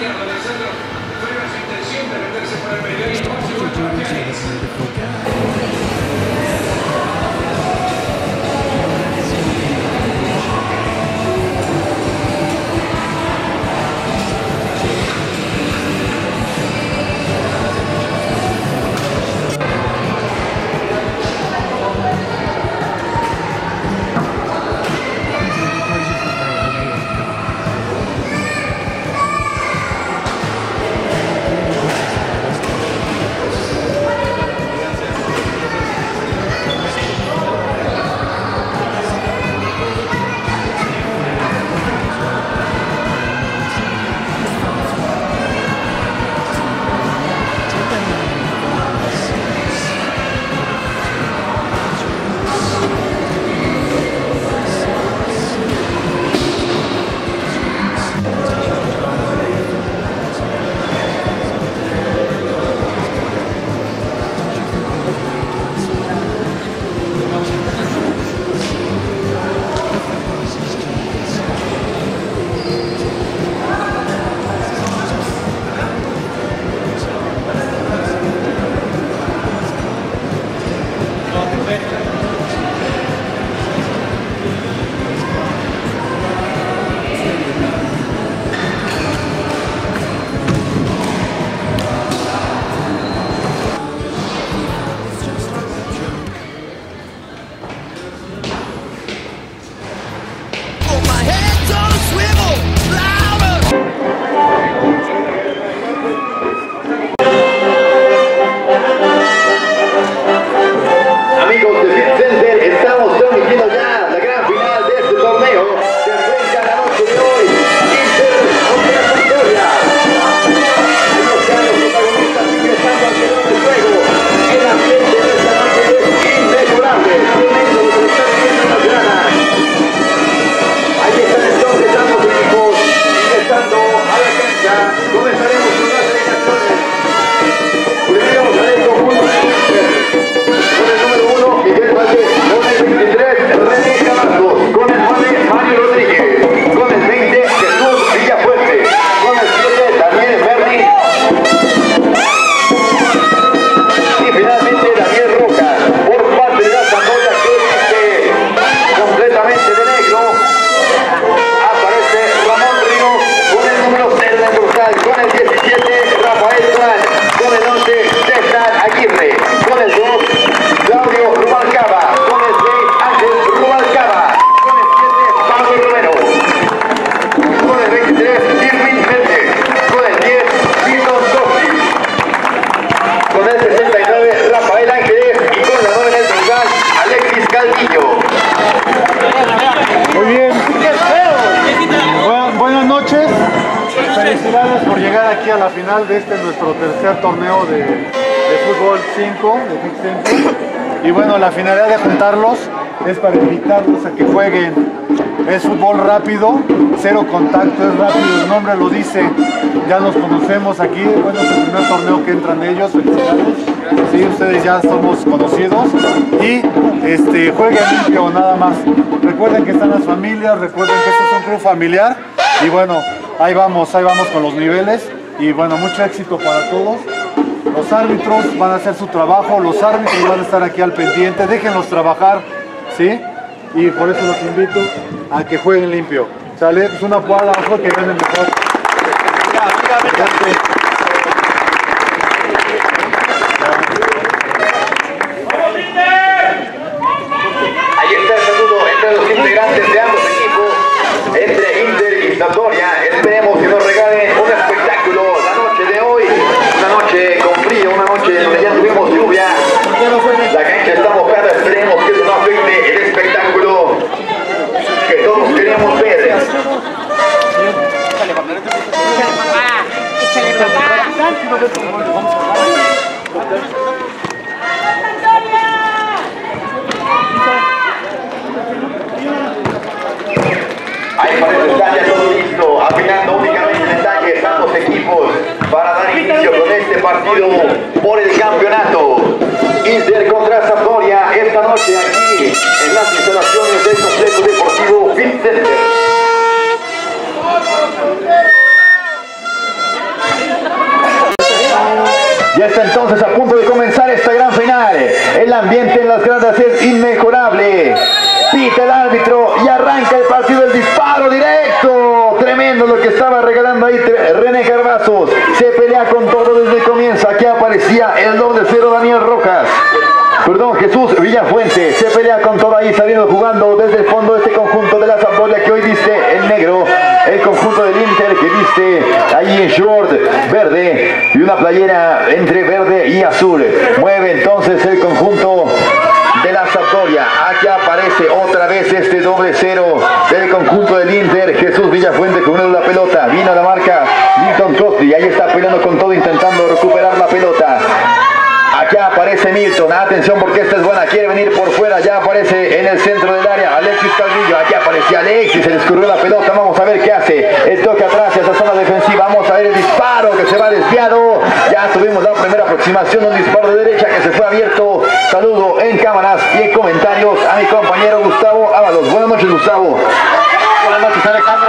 Felicidades por llegar aquí a la final de nuestro tercer torneo de fútbol 5, de FIC 5. Y bueno, la finalidad de juntarlos es para invitarlos a que jueguen. Es fútbol rápido, cero contacto, es rápido, el nombre lo dice. Ya nos conocemos aquí, bueno, es el primer torneo que entran ellos, felicidades. Sí, ustedes ya somos conocidos. Y jueguen limpio nada más. Recuerden que están las familias, recuerden que este es un club familiar. Y bueno, ahí vamos con los niveles. Y bueno, mucho éxito para todos. Los árbitros van a hacer su trabajo, los árbitros van a estar aquí al pendiente, déjenlos trabajar, ¿sí? Y por eso los invito a que jueguen limpio. ¿Sale? Es una jugada abajo que ganen mejor. Ahí está el saludo entre los integrantes de ambos equipos, entre Inter y Sampdoria. Esperemos que nos regalen un espectáculo la noche de hoy. Una noche con frío, una noche donde ya tuvimos lluvia. La cancha está mojada, esperemos que eso no afecte el espectáculo que todos queremos ver. Échale papá. Ahí parece estar ya todo listo, afinando únicamente detalles a ambos equipos para dar inicio con este partido por el campeonato. Inter contra Sampdoria esta noche aquí en las instalaciones del complejo deportivo FIC Center. Pita el árbitro y arranca el partido, el disparo directo. Tremendo lo que estaba regalando ahí René Cavazos. Se pelea con todo desde el comienzo. Aquí aparecía el doble cero Daniel Rojas. Perdón, Jesús Villafuente. Se pelea con todo ahí, saliendo jugando desde el fondo de este conjunto de la Sampdoria que hoy viste en negro. El conjunto del Inter que viste ahí en short verde y una playera entre verde y azul. Mueve entonces el conjunto de la Sampdoria. Aquí aparece otra vez este doble cero del conjunto del Inter. Jesús Villafuente con la pelota. Vino a la marca Milton Crosby. Ahí está peleando con todo, intentando recuperar la pelota. Aquí aparece Milton, atención porque esta es buena, quiere venir por fuera, ya aparece en el centro del área Alexis Calvillo, aquí aparece Alexis, se le escurrió la pelota, vamos a ver qué hace, el toque atrás hacia esa zona defensiva, vamos a ver el disparo que se va desviado, ya tuvimos la primera aproximación, un disparo de derecha que se fue abierto. Saludo en cámaras y en comentarios a mi compañero Gustavo Ábalos. Buenas noches, Gustavo. Buenas noches, Alejandro.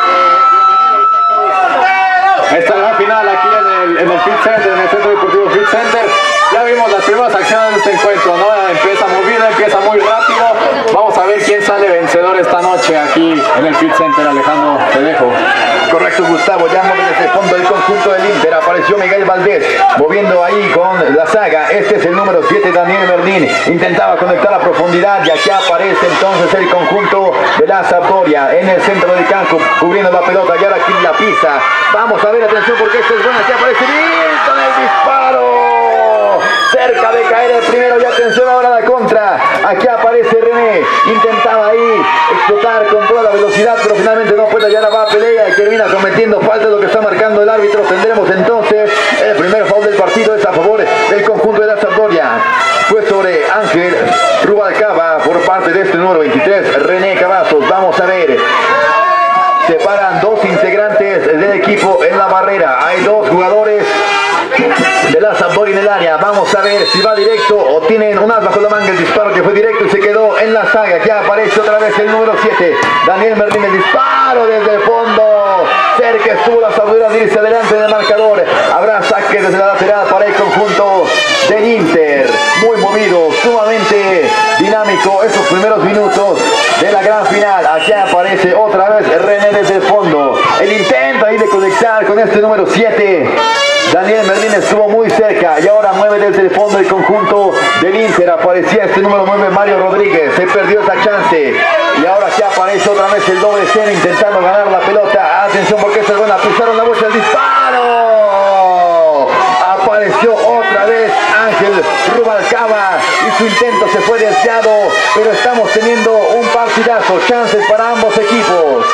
Esta es la final aquí en el Fit Center, en el Centro Deportivo Fit Center. Ya vimos las primeras acciones de este encuentro, ¿no? Empieza movido, empieza muy rápido. Vamos a ver quién sale vencedor esta noche aquí en el Fit Center. Alejandro, te dejo. Correcto, Gustavo, ya mueve desde el fondo del conjunto del Inter. Apareció Miguel Valdés, moviendo ahí con la saga. Este es el número 7, Daniel Merlín. Intentaba conectar a profundidad y aquí aparece entonces el conjunto de la Sampdoria en el centro del campo, cubriendo la pelota. Y ahora aquí la pisa. Vamos a ver, atención porque esta es buena. Aquí aparece Milton, el disparo. Cerca de caer el primero y atención ahora a la contra. Aquí aparece René. Intentaba ahí explotar con toda la velocidad, pero finalmente no puede. Ya la va a pelea y termina cometiendo falta, lo que está marcando el árbitro. Tendremos entonces el primer foul del partido, es a favor del conjunto de la Sampdoria. Fue sobre Ángel Rubalcaba por parte de este número 23, René Cavazos. Vamos a ver. Separan dos integrantes del equipo en la barrera. Hay dos jugadores de la Sampdoria en el área. Vamos a ver si va directo o tienen un as bajo la manga. El disparo que fue directo y se quedó en la saga. Ya aparece otra vez el número 7, Daniel Merlín. El disparo desde el fondo. Cerca estuvo la Sampdoria de irse adelante en el marcador. Habrá saque desde la lateral para el conjunto del Inter. Muy movido, sumamente dinámico estos primeros minutos de la gran final. Aquí aparece otra vez René desde el fondo. El intento ahí de conectar con este número 7. Daniel Merlín estuvo muy cerca y ahora mueve desde el fondo el conjunto del Inter. Aparecía este número 9, Mario Rodríguez. Se perdió esa chance. Y ahora aquí aparece otra vez el doble cero intentando ganar la pelota. Atención porque esta es buena. Pisaron la bolsa, el disparo. Apareció otra vez Ángel Rubalcaba y su intento se fue desviado. Pero estamos teniendo un partidazo. Chances para ambos equipos.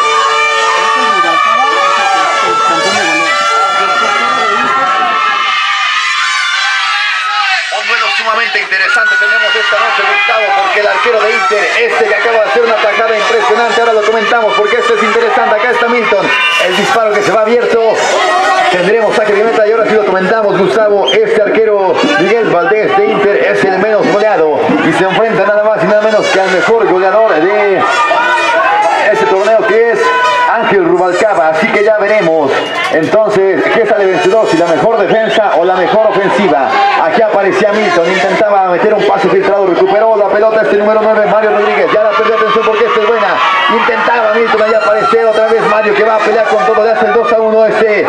Sumamente interesante tenemos esta noche, Gustavo, porque el arquero de Inter, este que acaba de hacer una tajada impresionante, ahora lo comentamos porque este es interesante. Acá está Milton, el disparo que se va abierto, tendremos saque de meta y ahora sí lo comentamos, Gustavo. Este arquero Miguel Valdés de Inter es el menos goleado y se enfrenta nada más y nada menos que al mejor goleador de este torneo, que es Ángel Rubalcaba. Así que ya veremos entonces qué sale vencedor, si la mejor defensa o la mejor ofensiva. Aquí aparecía Milton, intentaba meter un pase filtrado, recuperó la pelota este número 9, Mario Rodríguez. Ya la perdió, atención porque esta es buena. Intentaba Milton, ahí aparece otra vez Mario, que va a pelear con todo, le hace el 2-1 este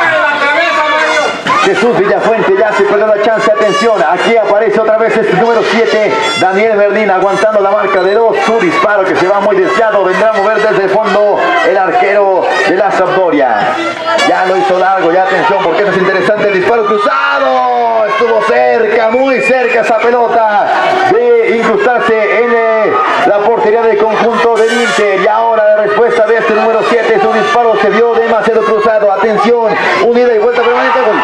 Jesús Villafuente. Ya se perdió la chance, atención, aquí aparece otra vez este número 7, Daniel Merlín, aguantando la marca de 2, su disparo que se va muy desviado, vendrá a mover desde el fondo el arquero de la Sampdoria. Ya lo hizo largo, ya atención porque esto es interesante, el disparo cruzado, estuvo cerca, muy cerca esa pelota de incrustarse en la portería del conjunto del Inter. Y ahora la respuesta de este número 7, su disparo se vio demasiado cruzado, atención, unida y vuelta permanente, gol.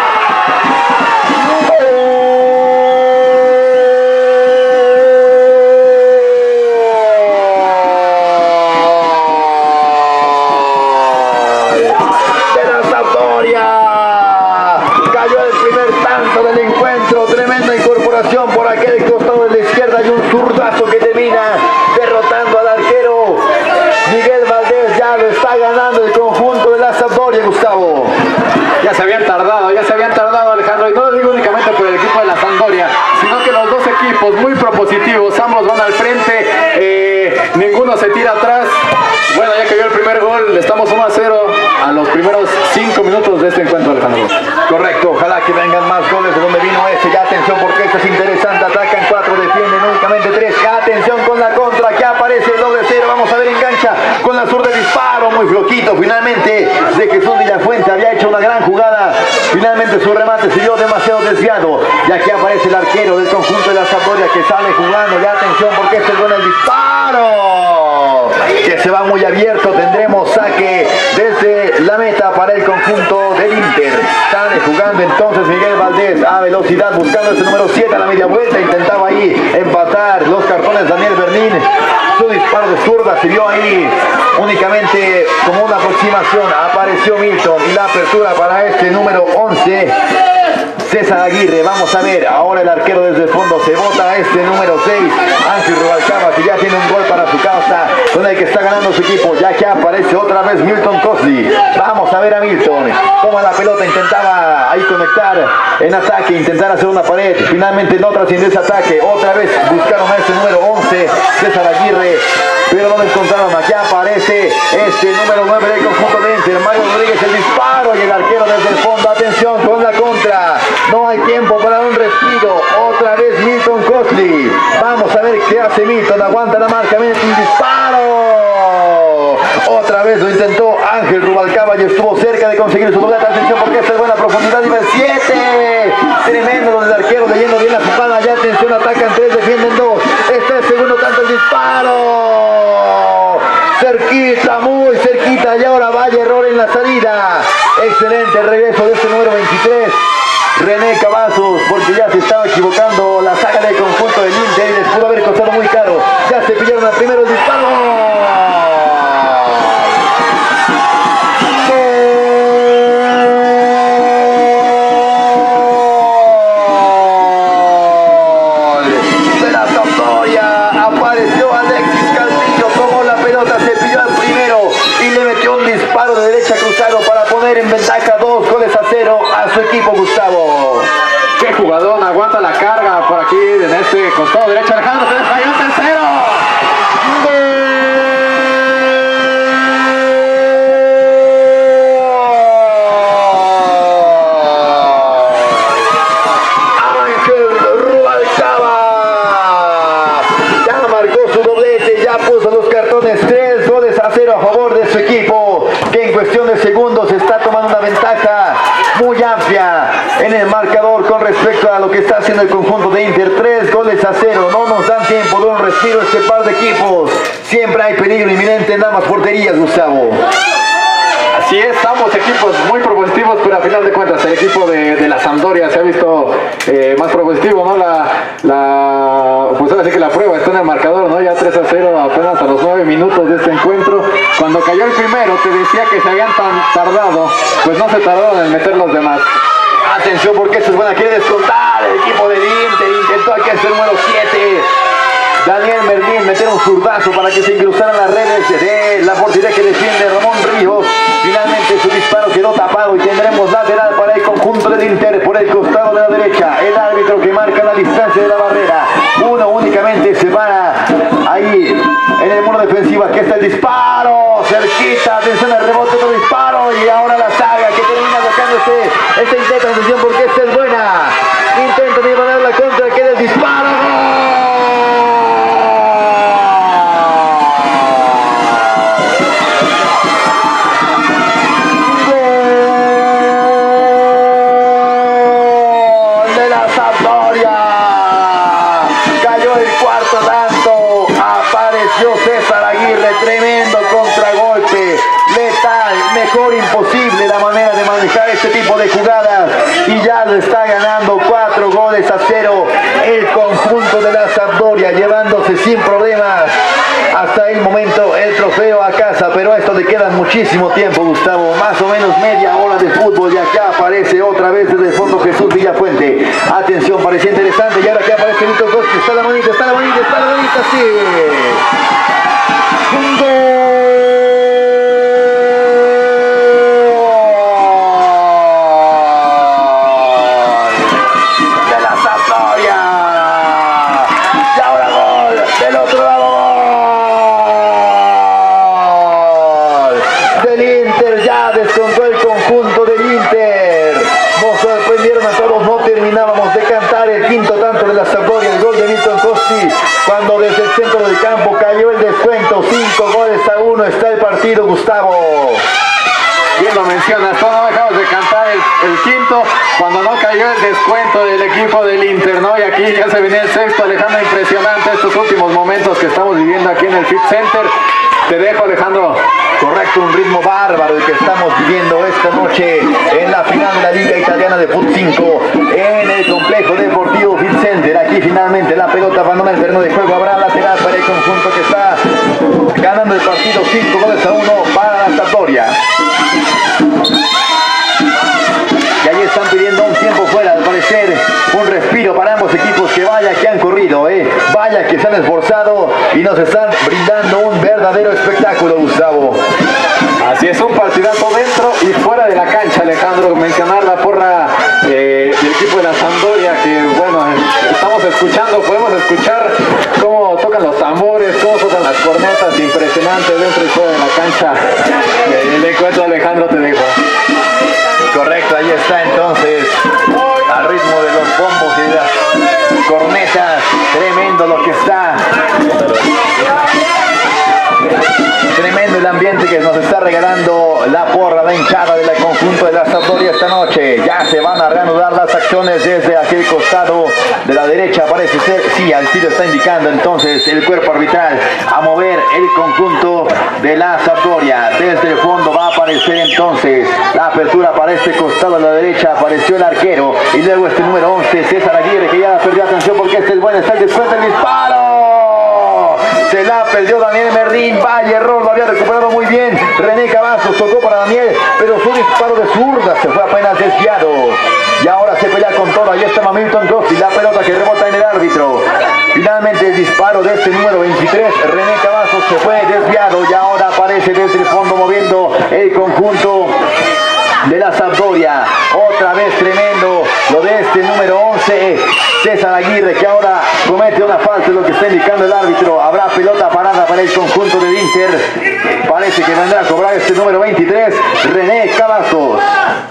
Por aquel costado de la izquierda y un zurdazo que termina derrotando al arquero Miguel Valdés. Ya lo está ganando el conjunto de la Sampdoria, Gustavo. Ya se habían tardado, Alejandro, y no lo digo únicamente por el equipo de la Sampdoria, sino que los dos equipos muy propositivos, ambos van al frente, se tira atrás. Bueno, ya cayó el primer gol, estamos 1-0 a los primeros 5 minutos de este encuentro, Alejandro. Correcto, ojalá que vengan más goles de donde vino este. Ya atención porque esto es interesante. Atacan 4, defienden únicamente 3. Atención con la contra, que aparece el doble 0. Vamos a ver, engancha con la zurda de disparo, muy flojito finalmente de Jesús Villafuente. Había hecho una gran jugada. Finalmente su remate se vio demasiado desviado. Y aquí aparece el arquero del conjunto de la Sampdoria que sale jugando. Ya atención porque este es bueno el disparo, que se va muy abierto. Tendremos saque desde la meta para el conjunto del Inter. Sale jugando entonces Miguel Valdés a velocidad buscando ese número 7 a la media vuelta. Intentaba ahí empatar los cartones Daniel Bernín. Su disparo de zurda se vio ahí únicamente como una aproximación. Apareció Milton y la apertura para este número 11. César Aguirre, vamos a ver, ahora el arquero desde el fondo se bota a este número 6, Ángel Rubalcaba, que ya tiene un gol para su causa, con el que está ganando su equipo, ya que aparece otra vez Milton Cosley. Vamos a ver a Milton, toma la pelota, intentaba ahí conectar en ataque, intentar hacer una pared, finalmente no trascendió ese ataque, otra vez buscaron a este número 11, César Aguirre, pero no lo encontraron. Aquí aparece este número 9 del conjunto de Inter, Mario Rodríguez, el disparo y el arquero desde el fondo. Atención con la contra, no hay tiempo para un respiro. Otra vez Milton Cosley, vamos a ver qué hace Milton, aguanta la marca, un disparo. Otra vez lo intentó Ángel Rubalcaba y estuvo cerca de conseguir su doblete. Atención porque esta es buena profundidad, nivel 7. Tremendo donde el arquero leyendo bien la jugada. Ya atención, atacan 3, defienden 2. Este es el segundo tanto, el disparo. Cerquita, muy cerquita. Y ahora vaya error en la salida. Excelente el regreso de este número 23. René Cavazos, porque ya se estaba equivocando la saga del conjunto del Inter y les pudo haber costado muy caro. Ya se pillaron al primero disparo. En ventaja 2-0 a su equipo, Gustavo. Qué jugador, aguanta la carga por aquí en este costado derecho. Alejandro, se desfalló el tercero. Ángel Rubalcaba ya marcó su doblete, ya puso los cartones. 3-0 a favor de su equipo, que en cuestión de segundos está tomando una ventaja muy amplia en el marcador con respecto a lo que está haciendo el conjunto de Inter. 3-0, no nos dan tiempo de un respiro este par de equipos. Siempre hay peligro inminente en ambas porterías, Gustavo. Así es, ambos equipos muy propositivos, pero a final de cuentas el equipo de la Sampdoria se ha visto más propositivo, ¿no? Pues ahora sí que la prueba está en el marcador, ¿no? Ya 3-0 apenas a los 9 minutos de este encuentro. Cuando cayó el primero, te decía que se habían tardado, pues no se tardaron en meter los demás. Atención porque esto es buena, quiere descontar el equipo del Inter, intentó aquí el número 7. Daniel Merlín meter un zurdazo para que se incruzaran las redes de la portería que defiende Ramón Ríos. Finalmente su disparo quedó tapado y tendremos lateral para el conjunto del Inter por el costado de la derecha. El árbitro que marca la distancia de la barrera. Uno únicamente se para ahí en el muro defensivo. Aquí está el disparo, cerquita, atención al rebote, otro disparo y ahora la saga que termina sacando este intento. Atención porque esta es buena. Intenta de ganar la contra, queda el disparo. César Aguirre, tremendo contragolpe, letal, mejor imposible la manera de manejar este tipo de jugadas y ya lo está ganando 4-0 el conjunto de la Sampdoria, llevándose sin problemas hasta el momento el trofeo a casa, pero a esto le queda muchísimo tiempo, Gustavo, más o menos media hora de fútbol y acá aparece otra vez desde el fondo Jesús Villafuente. Atención, parecía interesante y ahora que aparece Milton Cosley, está la manita, sí. Un gol de la Sampdoria y ahora gol del otro lado. Inter, ya descontó el conjunto del Inter. Nos sorprendieron a todos, no terminábamos de cantar el quinto tanto de la Sampdoria, el gol de Milton Costi, cuando desde el centro del campo cayó el descuento, 5-1 está el partido, Gustavo. Bien lo mencionas, no dejamos de cantar el quinto cuando no cayó el descuento del equipo del Inter, ¿no? Y aquí ya se venía el sexto, Alejandro, impresionante estos últimos momentos que estamos viviendo aquí en el Fit Center. Te dejo, Alejandro. Correcto, un ritmo bárbaro el que estamos viviendo esta noche en la final de la Liga Italiana de Fut 5 en el complejo deportivo Fit Center. Aquí finalmente la pelota abandona el terreno de juego, habrá lateral para el conjunto que está ganando el partido 5-1 para la Sampdoria. Y ahí están pidiendo un tiempo fuera, al parecer un respiro para ambos equipos, que vaya que han corrido, vaya que se han esforzado y nos están brindando un verdadero espectáculo, Gustavo. Así es, un partidazo dentro y fuera de la cancha, Alejandro. Mencionar la porra del equipo de la Sampdoria, que bueno, estamos escuchando, podemos escuchar cómo tocan los tambores, cómo tocan las cornetas, impresionante dentro y fuera de la cancha. El encuentro, Alejandro, te dejo. Correcto, ahí está entonces, al ritmo de los bombos y de las cornetas, tremendo lo que está. Tremendo el ambiente que nos está regalando la porra, la hinchada del conjunto de la Sampdoria esta noche. Ya se van a reanudar las acciones desde aquel costado de la derecha, parece ser. Sí, al sitio está indicando entonces el cuerpo arbitral a mover el conjunto de la Sampdoria. Desde el fondo va a aparecer entonces la apertura para este costado de la derecha. Apareció el arquero y luego este número 11, César Aguirre, que ya perdió atención porque este es bueno, está el descuento, el disparo. Se la perdió Daniel Merrín, vaya error, lo había recuperado muy bien René Cavazos, tocó para Daniel, pero su disparo de zurda se fue apenas desviado. Y ahora se pelea con todo, ahí está Milton Costi, la pelota que rebota en el árbitro. Finalmente el disparo de este número 23, René Cavazos, se fue desviado y ahora aparece desde el fondo moviendo el conjunto de la Sampdoria. Otra vez tremendo lo de este número 11, César Aguirre, que ahora comete una falta, es lo que está indicando el árbitro. Habrá pelota parada para el conjunto del Inter. Parece que vendrá a cobrar este número 23, René Cavazos.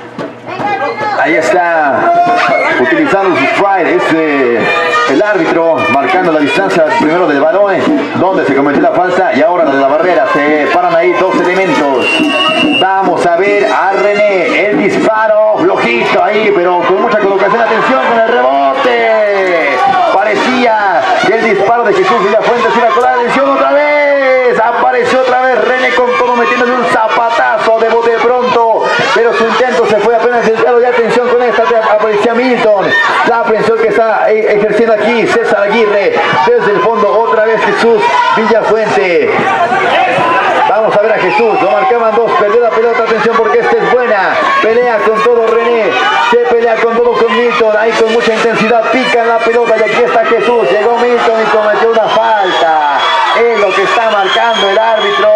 Ahí está utilizando su stride, el árbitro marcando la distancia primero del balón donde se cometió la falta y ahora de la barrera. Se paran ahí dos elementos. Vamos a ver a René, el disparo flojito ahí, pero con mucha colocación. Atención con el rebote. Parecía que el disparo de Jesús Villafuentes iba a colar. Atención otra vez. Apareció otra vez René con todo, metiéndole un zapatazo de bote pronto, pero su intento se fue apenas desviado. Y atención con esta, aparecía Milton. La aprehensión que está ejerciendo aquí César Aguirre. Desde el fondo otra vez Jesús Villafuente. Vamos a ver a Jesús, lo marcaban dos, perdió la pelota, atención porque esta es buena. Pelea con todo René, se pelea con todo con Milton, ahí con mucha intensidad, pica en la pelota y aquí está Jesús. Llegó Milton y cometió una falta. Es lo que está marcando el árbitro.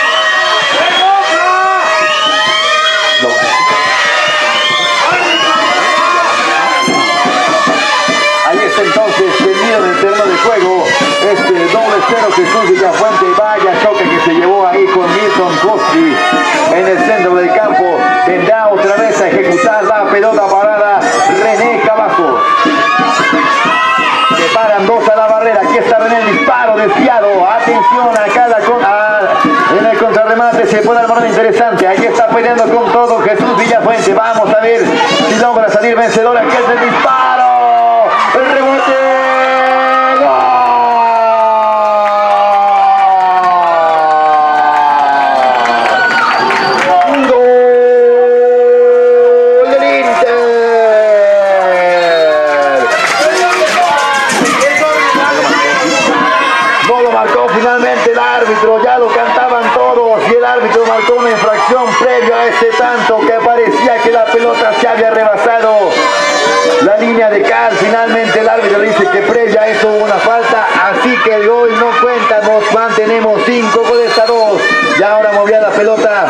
Ahí está entonces tendido en el terreno de juego este doble cero Jesús Villafuente. Vaya choque que se llevó ahí con Milton Costi en el centro del campo. Vendrá otra vez a ejecutar la pelota parada René Cavazos. Se paran dos a la barrera. Aquí está René, el disparo desviado. Atención en el contrarremate se pone el balón interesante. Ahí está peleando con todo Jesús Villafuente. Vamos a ver si logra salir vencedor. Aquí es el disparo. El rebote. Finalmente el árbitro, ya lo cantaban todos y el árbitro marcó una infracción previo a ese tanto que parecía que la pelota se había rebasado la línea de cal. Finalmente el árbitro dice que previa a eso hubo una falta, así que el gol no cuenta. Nos mantenemos 5-2 y ahora movía la pelota.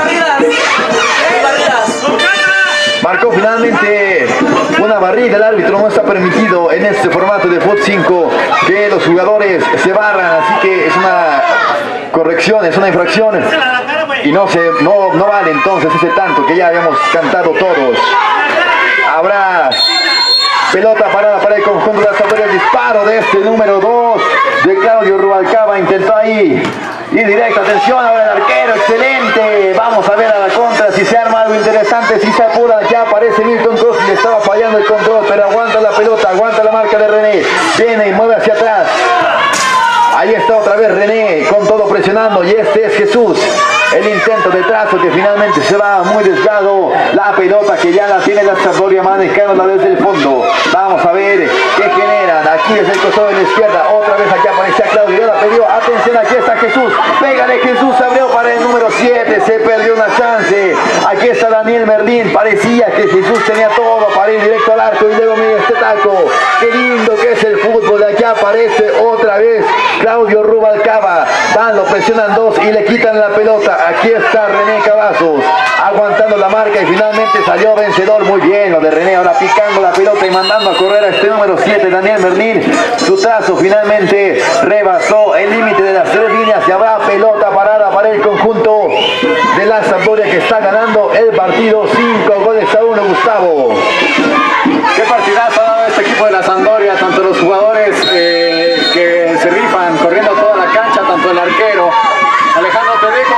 Marcó finalmente una barrida. El árbitro no está permitido en este formato de Fut 5 que los jugadores se barran, así que es una corrección, es una infracción. y no vale entonces ese tanto que ya habíamos cantado todos. Habrá pelota parada para el conjunto de la Sampdoria. El disparo de este número 2 de Claudio Rubalcaba. Intentó ahí ir directo. Atención ahora el arquero. Excelente. Vamos a ver a la contra si se arma algo interesante. Si se apura. Ya aparece Milton Cruz. Le estaba fallando el control, pero aguanta la pelota. Aguanta la marca de René. Viene y mueve hacia atrás. Ahí está otra vez René con todo presionando. Y este es Jesús. El intento de trazo que finalmente se va muy desviado. La pelota que ya la tiene la Sampdoria manejándola desde el fondo. Vamos a ver qué generan. Aquí es el costado de la izquierda. Otra vez aquí aparecía Claudio. Ya la perdió. Atención, aquí está Jesús. Pégale Jesús. Se abrió para el número 7. Se perdió una chance. Aquí está Daniel Merlín. Parecía que Jesús tenía todo para ir directo al arco. Y luego mira este taco. Qué lindo que es el fútbol. De aquí aparece otra vez Claudio Rubalcaba. Van, lo presionan dos y le quitan la pelota. Aquí está René Cavazos aguantando la marca y finalmente salió vencedor. Muy bien lo de René, ahora picando la pelota y mandando a correr a este número 7, Daniel Merlín. Su trazo finalmente rebasó el límite de las 3 líneas y habrá pelota parada para el conjunto de la Sampdoria que está ganando el partido 5-1, Gustavo. Qué partidazo ha dado este equipo de la Sampdoria, tanto los jugadores que se rifan corriendo toda la cancha, tanto el arquero Alejandro Tedeco.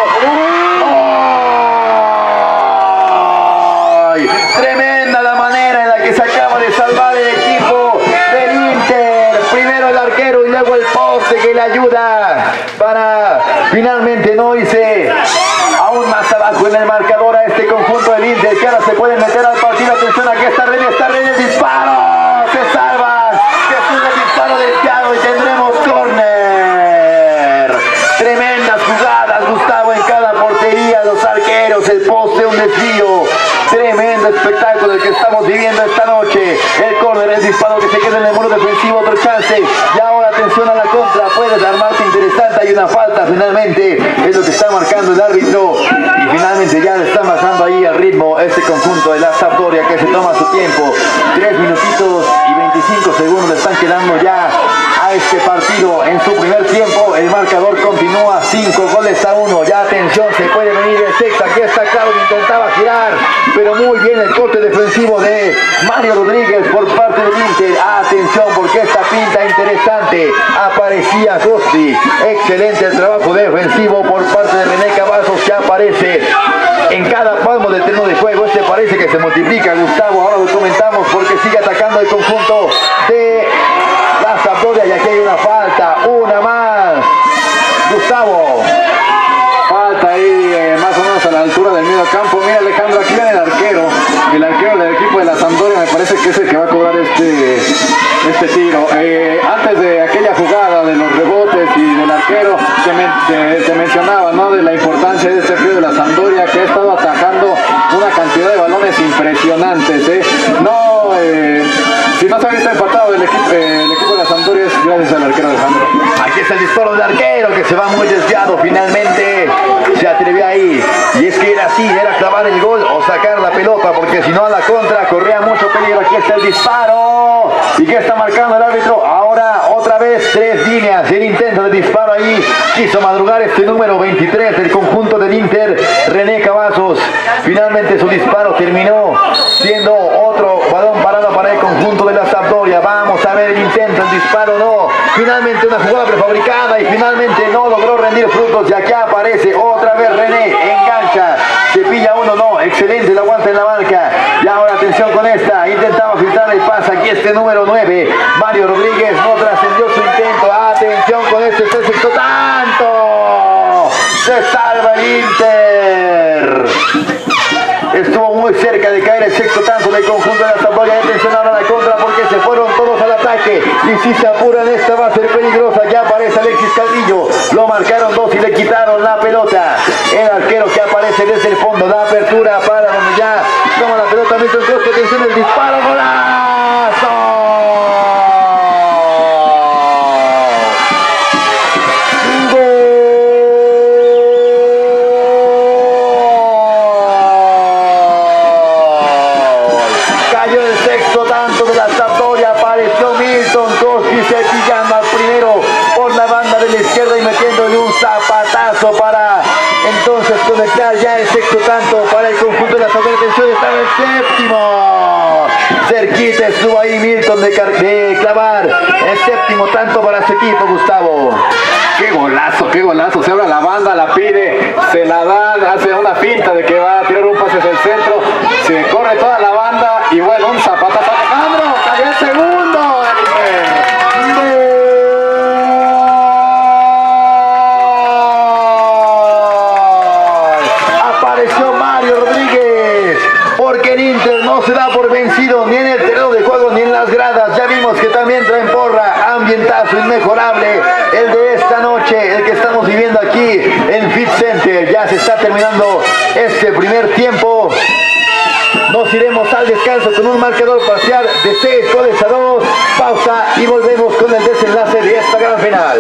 ¡Ay! Tremenda la manera en la que se acaba de salvar el equipo del Inter. Primero el arquero y luego el poste que le ayuda para finalmente no irse aún más abajo en el marcador a este conjunto del Inter, que ahora se puede meter al partido. Atención, aquí está René el disparo. Se salva. Jesús el disparo desviado y tendremos córner. Tremendas jugadas, Gustavo, en cada portería, los arqueros, el poste, un desvío. Tremendo espectáculo el que estamos viviendo esta noche. El córner, el disparo que se queda en el muro defensivo, otro chance. Y ahora atención a la contra, puedes armarse interesante. Hay una falta finalmente, es lo que está marcando el árbitro. Y finalmente ya le están bajando ahí al ritmo este conjunto de la Sampdoria, que se toma su tiempo. 3 minutitos y 25 segundos le están quedando ya a este partido en su primer tiempo. El marcador continúa 5-1. Ya atención, se puede venir el sexto. Aquí está Claudio, intentaba girar, pero muy bien el corte defensivo de Mario Rodríguez por parte del Inter. Atención, porque esta pinta interesante. Aparecía Costi. Excelente el trabajo defensivo por parte de René Cavazos, que aparece en cada palmo del terreno de juego. Este parece que se multiplica, Gustavo. Ahora lo comentamos porque sigue atacando el conjunto de la Sampdoria. Y aquí hay una falta, una más. Gustavo. Falta ahí más o menos a la altura del medio campo. Mira, Alejandro, aquí viene el arquero del equipo de la Sampdoria. Me parece que es el que va a cobrar este tiro. Antes de aquella jugada de los rebotes y del arquero, te mencionaba, ¿no?, de la importancia de este trío de la Sampdoria, que ha estado atajando una cantidad de balones impresionantes. No, si no se ha visto empatado el equipo de la Sampdoria, es gracias al arquero Alejandro. Aquí está el disparo del arquero que se va muy desviado. Finalmente se atrevió ahí. Y es que era así, era clavar el gol o sacar la pelota, porque si no a la contra corría mucho peligro. Aquí está el disparo. ¿Y qué está marcando el árbitro? Ahora otra vez 3 líneas. El intento de disparo ahí. Quiso madrugar este número 23 del conjunto del Inter, René Cavazos. Finalmente su disparo terminó siendo otro balón parado para el conjunto de la Sampdoria. Vamos a ver el intento, el disparo no. Finalmente una jugada prefabricada y finalmente no logró rendir frutos. Y aquí aparece otra vez René, engancha, se pilla uno, no, excelente, la aguanta en la marca. Y ahora atención con esta, intentaba filtrar el pase. Aquí este número 9, Mario Rodríguez, no trascendió su intento. Atención con este sexto tanto. Se salva el Inter. Estuvo muy cerca de caer el sexto tanto del conjunto de la Sampdoria. Atención ahora a la contra porque se fueron todos al ataque. Y si se apuran, esta va a ser peligrosa. Ya aparece Alexis Calvillo. Lo marcaron 2 y le quitaron la pelota. El arquero que aparece desde el fondo da apertura para donde ya toma la pelota Milton Cruz. Atención, el disparo. ¡Golazo! Para entonces conectar de clavar el séptimo tanto para su equipo, Gustavo. Qué golazo, se abre la banda, la pide, se la dan, hace una finta de que va a tirar un pase hacia el centro, se corre toda la banda y bueno, un zapatazo a Alejandro, cayó el segundo. Apareció Mario Rodríguez, porque el Inter no se da por vencido ni en el terreno de juego ni en las gradas. Ya vimos que también traen porra, ambientazo inmejorable, el de esta noche, el que estamos viviendo aquí en Fit Center. Ya se está terminando este primer tiempo. Nos iremos al descanso con un marcador parcial de 6-2. Pausa y volvemos con el desenlace de esta gran final.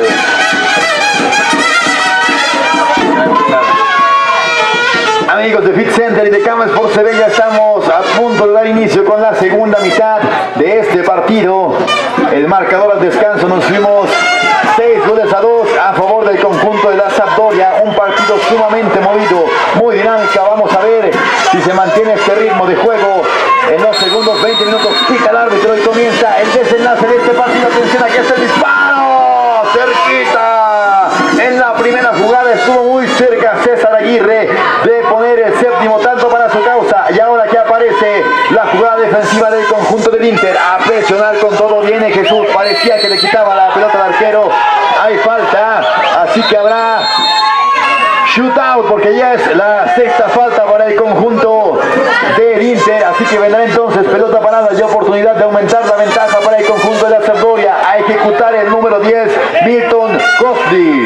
Amigos de Fit Center y de Cama Sports TV, ya estamos a punto de dar inicio con la segunda mitad de este partido. El marcador al descanso nos fuimos 6-2 a favor del conjunto de la Sampdoria. Un partido sumamente movido, muy dinámica. Vamos a ver si se mantiene este ritmo de juego. En los segundos 20 minutos pica el árbitro y comienza el desenlace de este partido. Atención, aquí está el disparo, cerquita. En la primera jugada estuvo muy cerca César Aguirre de poner el séptimo tanto para su causa. Y ahora que aparece la jugada defensiva del conjunto del Inter, a presionar con todo viene Jesús. Parecía que le quitaba la pelota al arquero. Hay falta, así que habrá shootout, porque ya es la sexta falta para el conjunto del Inter. Así que vendrá entonces pelota parada y oportunidad de aumentar la ventaja para el conjunto de la Sampdoria. A ejecutar el número 10, Milton Cosdi.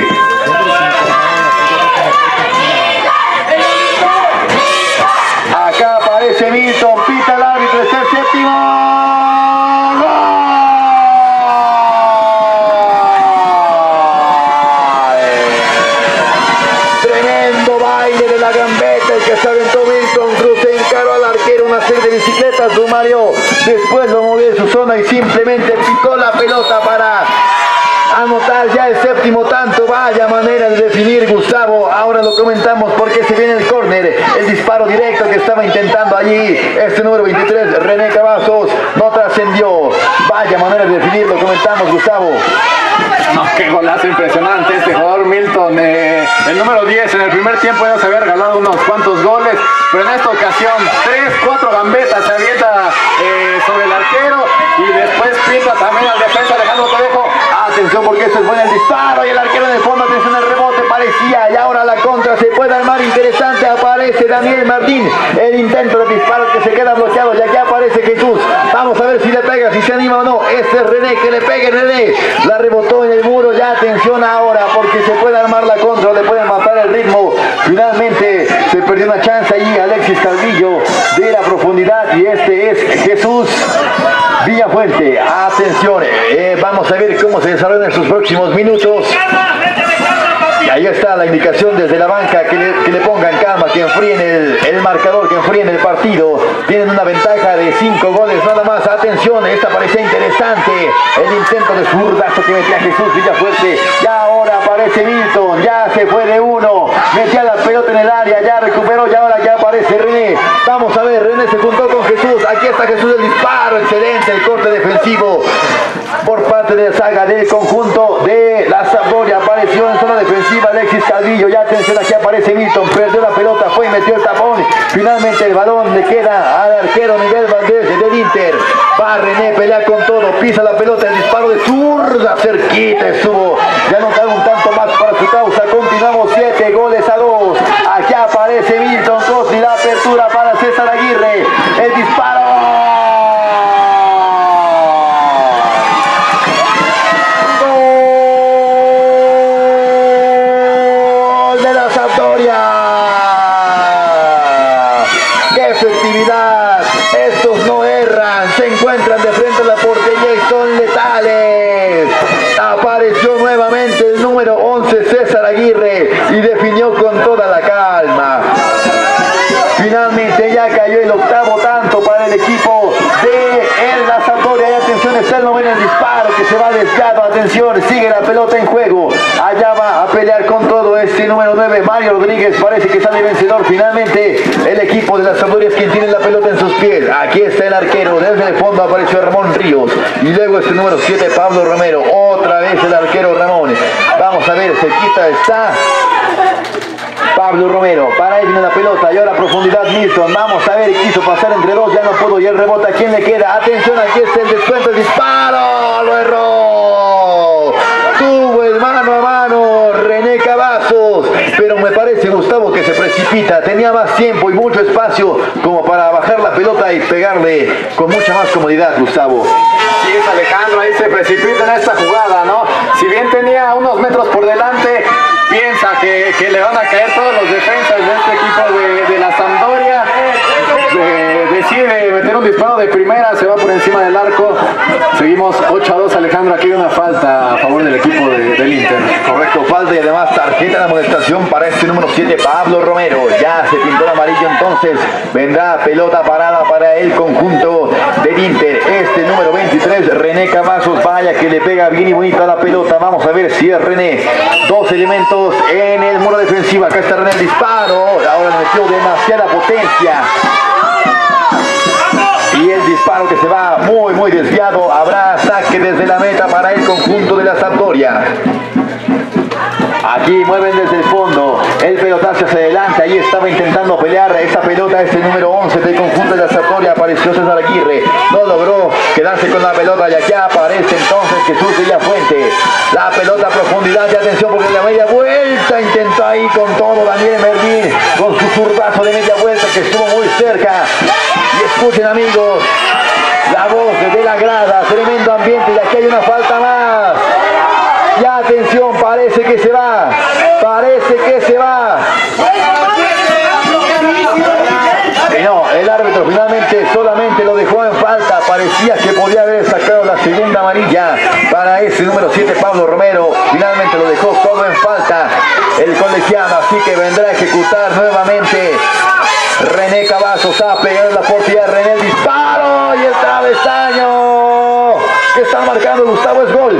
Acá aparece Milton, pita el árbitro, es el séptimo. Tremendo baile de la gambeta, el que se aventó Milton Cruz, encaró al arquero, una serie de bicicletas, Mario. Después lo movió de su zona y simplemente picó la pelota para anotar ya el séptimo tanto. Vaya manera de definir, Gustavo. Ahora lo comentamos porque se viene el córner, el disparo directo que estaba intentando allí este número 23, René Cavazos, no trascendió. Vaya manera de definir, lo comentamos, Gustavo. No, qué golazo impresionante este jugador Milton. El número 10 en el primer tiempo ya se había regalado unos cuantos goles, pero en esta ocasión 3-4 gambetas se avienta sobre el arquero y después pinta también al defensa Alejandro Tolejo. Atención porque este es bueno el disparo y el arquero en el fondo, atención el rebote parecía, y ahora la contra se puede armar interesante. Aparece Daniel Martín, el intento de disparo que se queda bloqueado, y aquí aparece Jesús. Vamos a ver si le pega, si se anima o no. Este es René, que le pegue René, la rebotó en el muro. Ya atención ahora porque se puede armar la contra, le pueden matar el ritmo. Finalmente se perdió una chance allí Alexis Calvillo de la profundidad, y este es Jesús Villafuente. Atención, vamos a ver cómo se desarrollan en sus próximos minutos. Y ahí está la indicación desde la banca, que le pongan calma, que enfríen el marcador, que enfríen el partido. Tienen una ventaja de 5 goles nada más. Atención, esta parecía interesante, el intento de zurdazo que metía Jesús Villafuerte. Ya ahora aparece Milton, ya se fue de uno, metía la pelota en el área, ya recuperó, y ahora ya aparece René. Vamos a ver, René se juntó con Jesús. Aquí está Jesús, el disparo, excelente, el corte defensivo por parte de la saga del conjunto de la Sampdoria. Apareció en zona defensiva Alexis Calvillo. Ya atención, aquí aparece Milton, perdió la pelota, fue y metió el tapón. Finalmente el balón le queda al arquero Miguel Valdés del Inter. Va René, pelea con todo, pisa la pelota, el disparo de zurda, cerquita estuvo. Ya no cabe un tanto más para su causa. Continuamos 7-2. Aquí aparece Milton Cosdi, la apertura para César Aguirre, el disparo. ¡Qué efectividad! Estos no erran, se encuentran de frente a la portería y son letales. Apareció nuevamente el número 11, César Aguirre, y definió con toda la calma. Finalmente ya cayó el octavo tanto para el equipo de la Sampdoria. Y atención, está el noveno disparo que se va desviado. Atención, sigue la pelota en juego. Allá va a pelear con todo este número 9, Mario Rodríguez. Parece que sale vencedor. Finalmente el equipo de la Sampdoria es quien tiene la pelota en sus pies. Aquí está el arquero, desde el fondo apareció Ramón Ríos. Y luego este número 7, Pablo Romero. Otra vez el arquero Ramón. Vamos a ver, cerquita está Pablo Romero. Para él viene la pelota y ahora profundidad Milton. Vamos a ver, quiso pasar entre dos, ya no pudo. Y el rebote, ¿a quién le queda? Atención, aquí está el descuento, el disparo. Lo erró. Tuvo el mano a mano René Cavazos, pero me parece, Gustavo, que se precipita. Tenía más tiempo y mucho espacio como para bajar la pelota y pegarle con mucha más comodidad, Gustavo. Sí, es Alejandro, ahí se precipita en esta jugada, ¿no? Si bien tenía unos metros por delante, piensa que le van a caer todos los defensas de este equipo de la Sampdoria. Decide meter un disparo de primera, se va por encima del arco. Seguimos 8-2, Alejandro. Aquí hay una falta a favor del equipo del Inter. Correcto, falta y además tarjeta de amonestación para este número 7, Pablo Romero. Ya se pintó el amarillo, entonces vendrá pelota parada para el conjunto del Inter. Este número 23, René Cavazos, vaya que le pega bien y bonito a la pelota. Vamos a ver si es René. Dos elementos en el muro defensivo. Acá está René, el disparo. Ahora le metió demasiada potencia. Y el disparo que se va muy desviado. Habrá saque desde la meta para el conjunto de la Sampdoria. Aquí mueven desde el fondo, el pelotazo hacia adelante, ahí estaba intentando pelear esa pelota, este número 11 del conjunto de la Sampdoria, apareció César Aguirre, no logró quedarse con la pelota y aquí aparece entonces Jesús Villafuente, la pelota a profundidad, y atención porque la media vuelta intentó ahí con todo Daniel Mervín, con su zurdazo de media vuelta que estuvo muy cerca, y escuchen amigos, la voz de la grada, tremendo ambiente y aquí hay una falta más. Ya atención, parece que se va. No, el árbitro finalmente solamente lo dejó en falta. Parecía que podía haber sacado la segunda amarilla para ese número 7, Pablo Romero. Finalmente lo dejó todo en falta el colegiado, así que vendrá a ejecutar nuevamente René Cavazos. Ha pegado la portería, René, el disparo y el travesaño. ¿Qué están marcando, Gustavo? Es gol.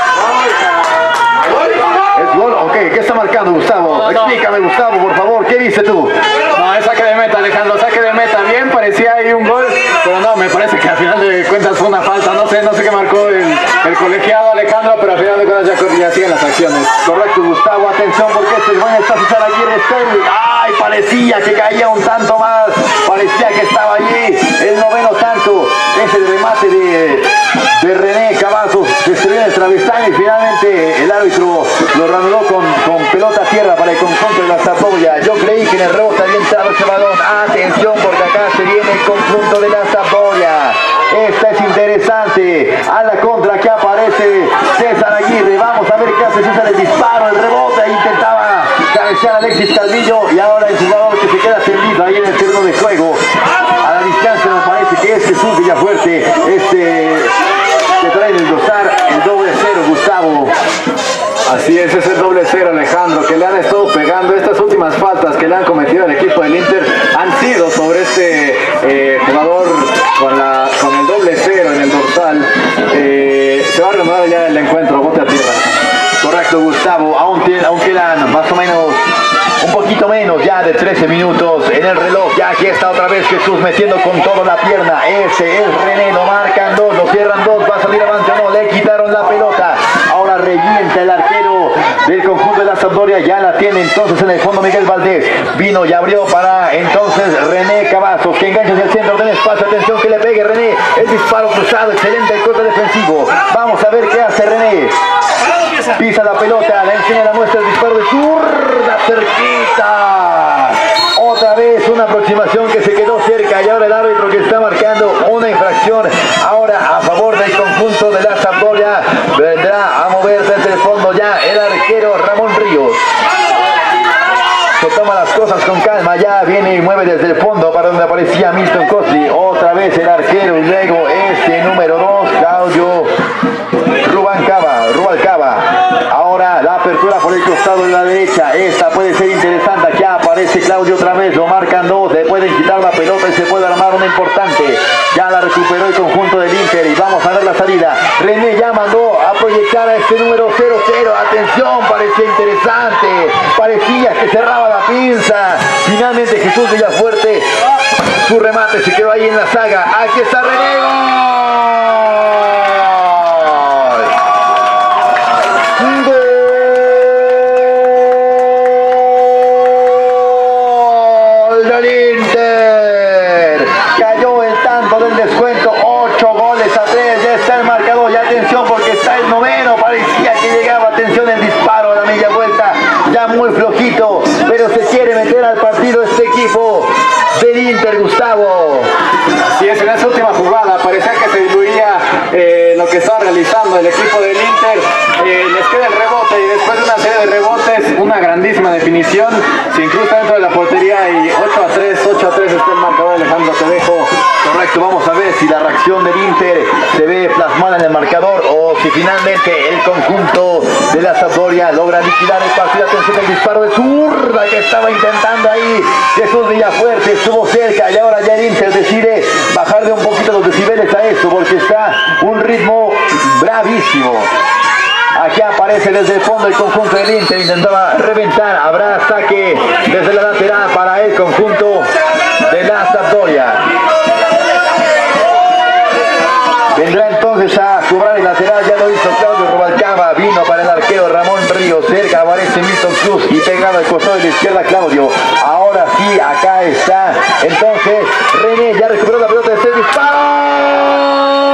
¿Es gol? Ok, ¿qué está marcando, Gustavo? No. Explícame, Gustavo, por favor, ¿qué dices tú? No, es saque de meta, Alejandro, saque de meta. Bien, parecía ahí un gol, pero no, me parece que al final de cuentas fue una falta. No sé qué marcó el colegiado, Alejandro, pero al final de cuentas ya siguen las acciones. Correcto, Gustavo, atención porque este es bueno, está César Aguirre. ¡Ay! Parecía que caía un tanto más, parecía que estaba allí el noveno tanto. Es el remate de René Cavazos, se estrelló en el travesaño y finalmente el árbitro lo reanudó con pelota a tierra para el conjunto de la Sampdoria. Yo creí que en el rebote había entrado ese balón. Atención porque acá se viene el conjunto de la Sampdoria. Esta es interesante. A la contra que aparece César Aguirre. Vamos a ver qué hace César, el disparo, el rebote. Intentaba cabecear a Alexis Calvillo y ahora el jugador que se queda tendido ahí en el terreno de juego. A la distancia me parece que es Jesús Villafuerte. Que trae el dorsal, el doble cero, Gustavo. Así es el doble cero, Alejandro, que le han estado pegando. Estas últimas faltas que le han cometido al equipo del Inter han sido sobre este jugador con el doble cero en el dorsal. Se va a reanudar ya el encuentro, bote a tierra. Correcto, Gustavo, aún quedan más o menos un poquito menos ya de 13 minutos en el reloj. Ya aquí está otra vez Jesús metiendo con toda la pierna. Ese es René, lo marcan dos, lo cierran dos, va a salir avante o no, le quitaron la pelota. Ahora revienta el arquero del conjunto de la Sampdoria, ya la tiene entonces en el fondo Miguel Valdés. Vino y abrió para entonces René Cavazos, que engancha hacia el centro del espacio. Atención que le pegue René, el disparo cruzado, excelente el corte defensivo. Vamos a ver qué hace René. Pisa la pelota, la enseña, la muestra, el disparo de zurda, cerquita. Otra vez una aproximación que se quedó cerca y ahora el árbitro que está marcando una infracción ahora a favor del conjunto de la Sampdoria. Vendrá a mover desde el fondo ya el arquero Ramón Ríos. Se toma las cosas con calma, ya viene y mueve desde el fondo para donde aparecía Milton Cosli. Otra vez el arquero y luego este número 2, Claudio Rubalcaba. Ahora la apertura por el costado de la derecha. Esta puede ser interesante. Aquí aparece Claudio otra vez. Lo marcan dos. Le pueden quitar la pelota y se puede armar una importante. Ya la recuperó el conjunto del Inter y vamos a ver la salida. René ya mandó a proyectar a este número 0-0. Atención, parecía interesante. Parecía que cerraba la pinza. Finalmente Jesús Villafuerte Su remate se quedó ahí en la saga. Aquí está René. ¡Gol del Inter! Cayó el tanto del descuento. 8-3. Ya está el marcador. Ya atención porque está el noveno. Parecía que llegaba. Atención el disparo de la media vuelta. Ya muy flojito. Pero se quiere meter al partido este equipo del Inter, Gustavo. Así es, en esa última jugada parecía que se diluía lo que estaba realizando el equipo del Inter. Les queda el rebote y después de una serie de rebotes, una grandísima definición, se incrusta dentro de la portería y 8-3 está el marcador. Alejandro, te dejo. Correcto, vamos a ver si la reacción del Inter se ve plasmada en el marcador o si finalmente el conjunto de la Sampdoria logra liquidar el partido. Atención el disparo de zurda que estaba intentando ahí Jesús Villafuerte, estuvo cerca y ahora ya el Inter decide bajarle un poquito los decibeles a esto porque está un ritmo bravísimo. Aquí aparece desde el fondo el conjunto del Inter, intentaba reventar, habrá saque desde la lateral para el conjunto de la Sampdoria. Vendrá entonces a cobrar el lateral, ya lo hizo Claudio Rubalcaba, vino para el arquero Ramón Ríos, cerca aparece Milton Cruz y pegado al costado de la izquierda Claudio. Ahora sí, acá está, entonces René ya recuperó la pelota de este disparo.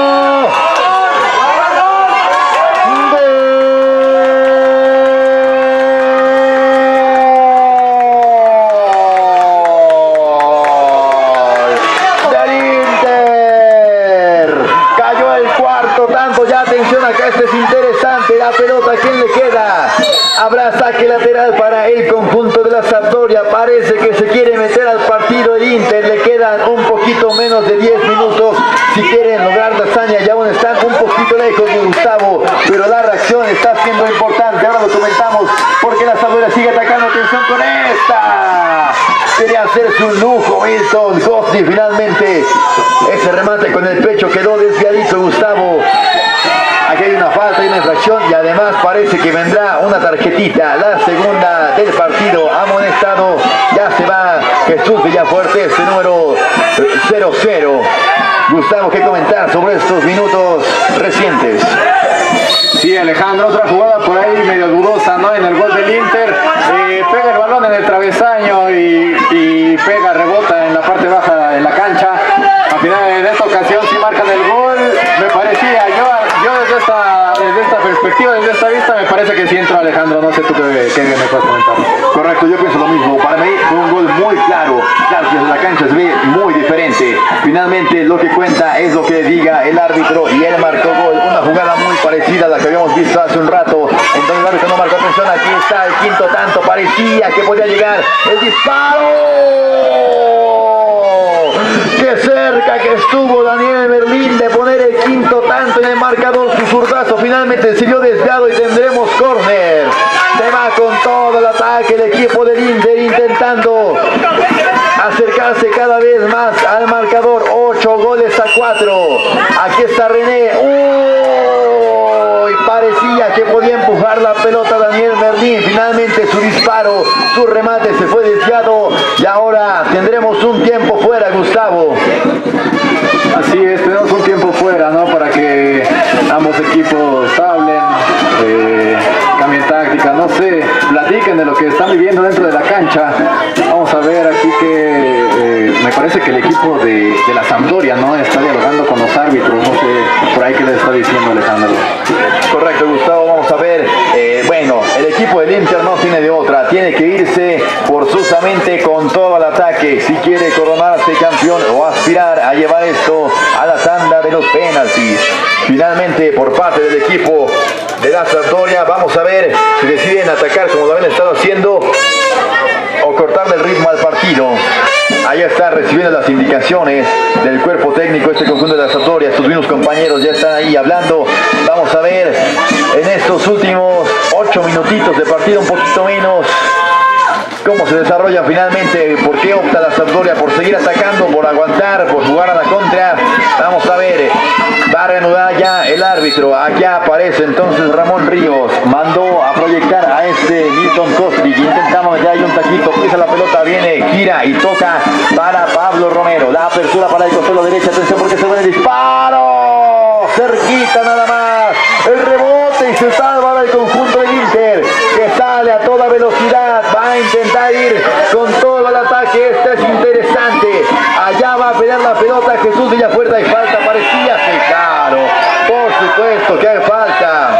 Acá este es interesante, la pelota, ¿a quién le queda? Habrá saque lateral para el conjunto de la Sampdoria, parece que se quiere meter al partido el Inter, le quedan un poquito menos de 10 minutos, si quieren lograr la hazaña, ya aún están un poquito lejos de Gustavo, pero la reacción está siendo importante, ahora lo comentamos, porque la Sampdoria sigue atacando, atención con esta, quería hacerse un lujo Milton Gosni, finalmente, ese remate con el pecho quedó desviadito Gustavo. Aquí hay una falta y una infracción y además parece que vendrá una tarjetita, la segunda del partido, amonestado, ya se va Jesús Villafuerte, este número 0-0. Gustavo, ¿qué comentar sobre estos minutos recientes? Sí, Alejandro, otra jugada por ahí medio dudosa, ¿no? En el gol del Inter, pega el balón en el travesaño y pega, rebota en la parte baja de la cancha. Al final, en esta ocasión sí marcan el gol, me parecía, yo desde esta perspectiva, desde esta vista, me parece que sí entró Alejandro, no sé tú qué me puedes comentar. Correcto, yo pienso lo mismo, para mí fue un gol muy claro, desde la cancha se ve muy diferente, finalmente lo que cuenta es lo que diga el árbitro y él marcó gol, una jugada muy parecida a la que habíamos visto hace un rato, entonces el árbitro no marcó atención, aquí está el quinto tanto, parecía que podía llegar el disparo, que cerca que estuvo Daniel Merlín de poner el quinto tanto en el marcador, su zurdazo finalmente se vio desviado y tendremos córner. Se va con todo el ataque el equipo del Inter intentando acercarse cada vez más al marcador, 8-4. Aquí está René. Parecía que podía empujar la pelota Daniel Merlín, finalmente su disparo, su remate se fue desviado y ahora tendremos un tiempo fuera, Gustavo. Así es, tenemos un tiempo fuera, ¿no? Para que ambos equipos hablen, cambien táctica, no sé, platiquen de lo que están viviendo dentro de la cancha. Vamos a ver aquí que me parece que el equipo de la Sampdoria, ¿no? Está dialogando con los árbitros, no sé, por ahí que les está diciendo Alejandro. Correcto, Gustavo, vamos a ver, bueno, el equipo del Inter no tiene de otra, tiene que irse forzosamente con todo el ataque, si quiere coronarse campeón o aspirar a llevar esto a la tanda de los penaltis. Finalmente, por parte del equipo de la Sampdoria, vamos a ver si deciden atacar como lo habían estado haciendo o cortarle el ritmo al partido. Ahí está recibiendo las indicaciones del cuerpo técnico este conjunto de la Sampdoria. Sus mismos compañeros ya están ahí hablando. Vamos a ver en estos últimos 8 minutitos de partido, un poquito menos, cómo se desarrollan finalmente, por qué opta la Sampdoria por seguir atacando, por aguantar, por jugar a la contra. Vamos a ver Va a reanudar ya el árbitro. Aquí aparece entonces Ramón Ríos. Mandó a proyectar a este Milton Costly. Intentamos meter ahí un taquito. Pisa la pelota, viene, gira y toca para Pablo Romero. La apertura para el costado derecho. Atención porque se ve el disparo. Cerquita nada más. El rebote y se salva el conjunto del Inter, que sale a toda velocidad. Va a intentar ir con todo el ataque. Este es interesante. Allá va a pelear la pelota Jesús Villafuerte. Hay falta, parecía que claro. Por supuesto que hay falta.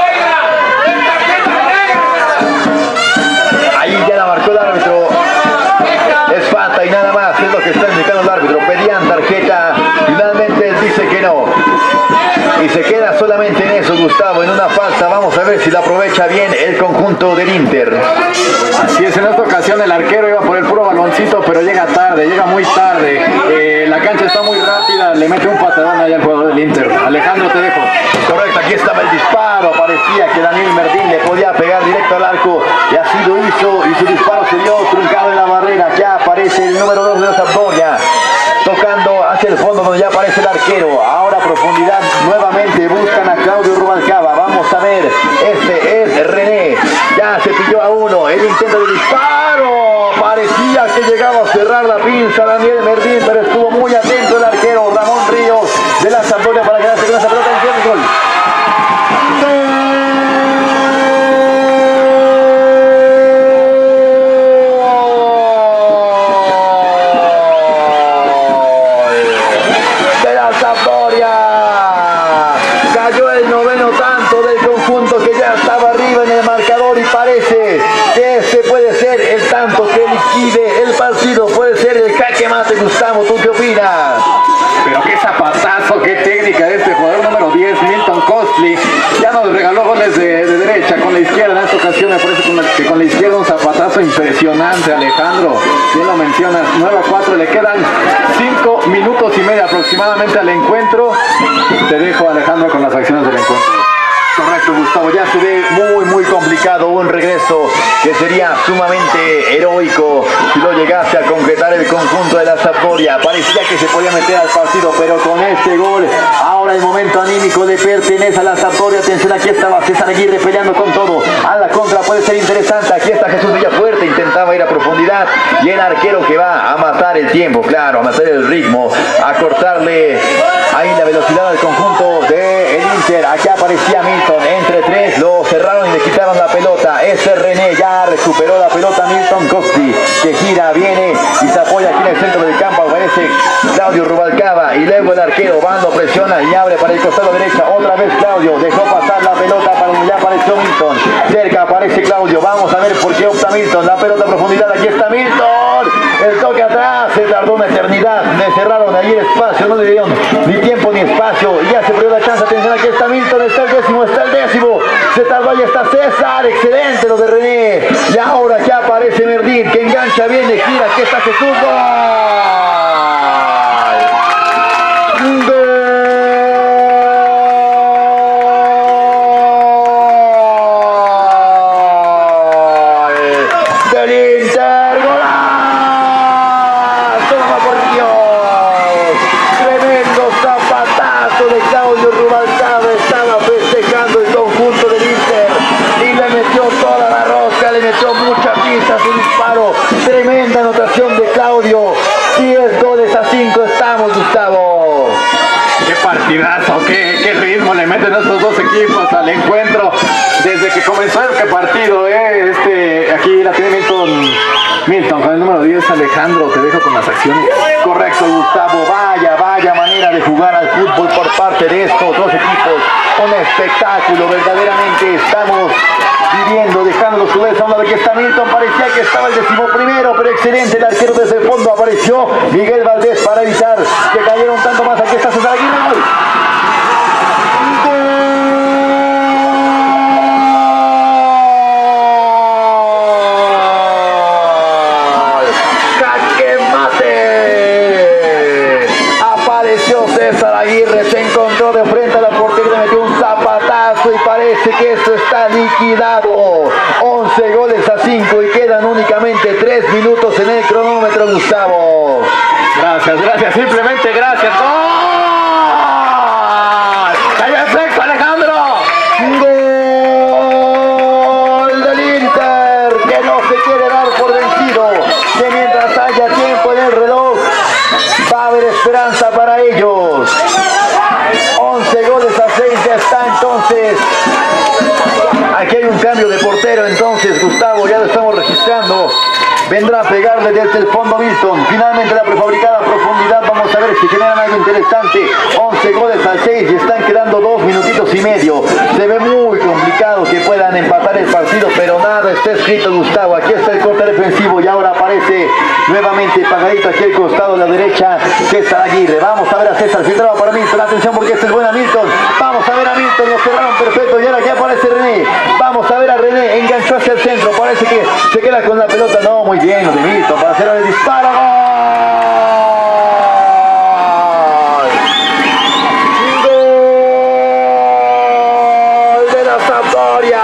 Ahí ya la marcó el árbitro. Es falta y nada más. Es lo que está indicando el árbitro. Pedían tarjeta. Finalmente él dice que no. Y se queda solamente en eso, Gustavo, en una falta. Vamos a ver si la aprovecha bien el conjunto del Inter. Así es, en esta ocasión el arquero iba por el puro baloncito, pero llega tarde, llega muy tarde. La cancha está muy rápida, le mete un patadón allá al jugador del Inter. Alejandro, te dejo. Correcto, aquí estaba el disparo. Parecía que Daniel Merdín le podía pegar directo al arco. Y así lo hizo. Y su disparo se dio truncado en la barrera. Ya aparece el número 2 de la Sampdoria. Tocando hacia el fondo donde ya aparece el arquero. Ahora profundidad nuevamente. Buscan a Claudio Rubalcaba. Vamos a ver. Este es René. Ya se pilló a uno. El intento de disparo. Parecía que llegaba a cerrar la pinza Daniel Merdín, pero estuvo muy atento el arquero Ramón Ríos de la Sampdoria para quedarse con esa pelota en el gol. Cayó el noveno tanto del conjunto que ya estaba arriba en el marcador y parece que este puede ser el tanto que liquide el partido, puede ser el jaque mate. Gustavo, ¿tú qué opinas? Pero qué zapatazo, qué técnica de este jugador número 10, Milton Costly. Ya nos regaló goles de derecha con la izquierda. En esta ocasión me parece que con la izquierda un zapatazo impresionante, Alejandro. Bien lo mencionas, 9-4, le quedan 5 minutos y medio aproximadamente al encuentro. Te dejo, Alejandro, con las acciones del encuentro. Correcto, Gustavo, ya se ve muy complicado un regreso que sería sumamente heroico si lo llegase a concretar el conjunto de la Sampdoria. Parecía que se podía meter al partido, pero con este gol, ahora el momento anímico le pertenece a la Sampdoria. Atención, aquí estaba César Aguirre peleando con todo. A la contra puede ser interesante. Aquí está Jesús Villafuerte, intentaba ir a profundidad y el arquero que va a matar el tiempo, claro, a matar el ritmo, a cortarle ahí la velocidad al conjunto del Inter. Aquí aparecía Milton, entre tres lo cerraron y le quitaron la pelota. Este René ya recuperó la pelota. Milton Costly que gira, viene y se apoya aquí en el centro del campo. Aparece Claudio Rubalcaba y luego el arquero Bando presiona y abre para el costado derecha. Otra vez Claudio dejó pasar la pelota para donde ya apareció Milton. Cerca aparece Claudio. Vamos a ver por qué opta Milton. La pelota a profundidad. Aquí está Milton. El toque atrás. Se tardó una eternidad. Le cerraron ahí el espacio. No le dieron ni tiempo ni espacio. Y ya se perdió la chance. Atención, aquí está Milton. Está el décimo. Está el décimo. Se tardó. Ahí está César. Excelente lo de René. Y ahora ya aparece Merdín que engancha bien. Le gira. Aquí está Jesús. ¡Gol! ¡Gol! Del Inter. ¡Golazo! ¡Por Dios! Tremendo zapatazo de Claudio Rubalcaba. Estaba festejando el conjunto del Inter y le metió toda la rosca, le metió mucha pista a su disparo. Tremenda anotación de Claudio. 10 goles a 5 estamos, Gustavo. Qué partidazo, qué ritmo le meten estos dos equipos al encuentro desde que comenzó el partido. Aquí la tiene Milton con el número 10. Alejandro, te dejo con las acciones. Correcto, Gustavo. Vaya manera de jugar al fútbol por parte de estos dos equipos. Un espectáculo, verdaderamente estamos viviendo, dejando su vez a una vez que está Milton. Parecía que estaba el 11º, pero excelente el arquero desde el fondo. Apareció Miguel Valdés para evitar que cayera un tanto más. Aquí está César Aguirre. ¡Jaque mate! Apareció César Aguirre, se encontró de frente a la portería, le metió un zapatazo y parece que esto está liquidado. 11 goles a 5 y quedan únicamente 3 minutos en el cronómetro, Gustavo. Gracias, simplemente gracias. ¡Gol! esperanza para ellos. 11 goles a 6 ya está entonces. Aquí hay un cambio de portero entonces, Gustavo, ya lo estamos registrando. Vendrá a pegarle desde el fondo Milton. Finalmente la prefabricada profundidad. Vamos a ver si generan algo interesante. 11 goles a 6 y están quedando 2 minutitos y medio. Se ve muy complicado que puedan empatar el partido, pero nada está escrito, Gustavo. Aquí está el corte defensivo y ahora aparece nuevamente pagadito aquí al costado de la derecha César Aguirre. Vamos a ver a César, filtrado para Milton. Atención porque este es buena Milton. Vamos a ver a Milton, lo cerraron perfecto y ahora aquí aparece René. Vamos a ver a René, enganchó hacia el centro. Parece que se queda con la pelota. No, muy bien lo de Milton para hacer el disparo. ¡Gol de la Sampdoria!